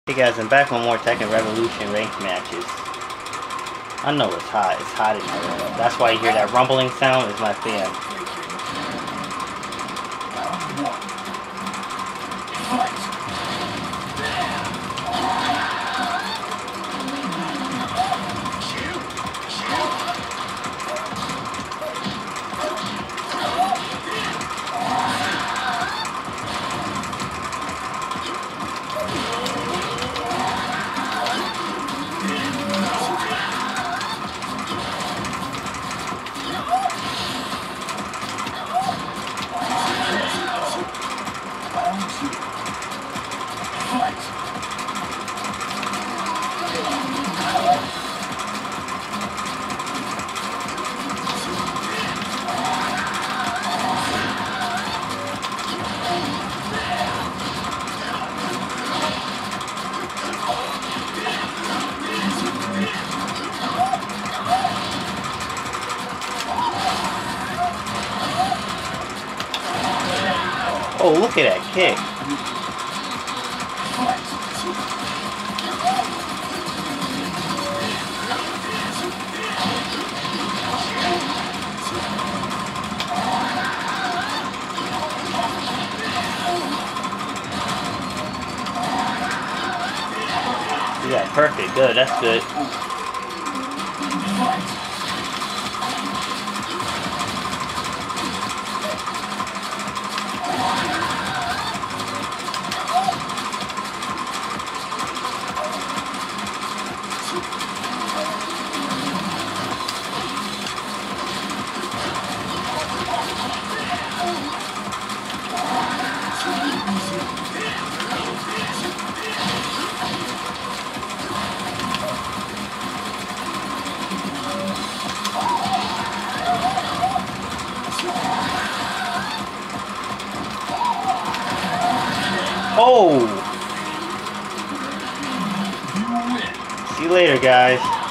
Hey guys, I'm back with more Tekken Revolution ranked matches. I know it's hot. It's hot in here. That's why you hear that rumbling sound. It's my fan. Oh, look at that kick. Yeah, perfect. Good. That's good. Oh! See you later, guys.